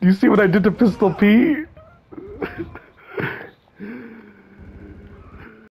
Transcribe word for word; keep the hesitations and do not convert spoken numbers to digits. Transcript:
Do you see what I did to Pistol Pete?